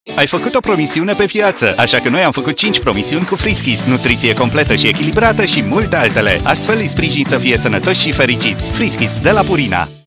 Ai făcut o promisiune pe viață, așa că noi am făcut 5 promisiuni cu Friskies, nutriție completă și echilibrată și multe altele. Astfel îi sprijin să fie sănătoși și fericiți. Friskies, de la Purina.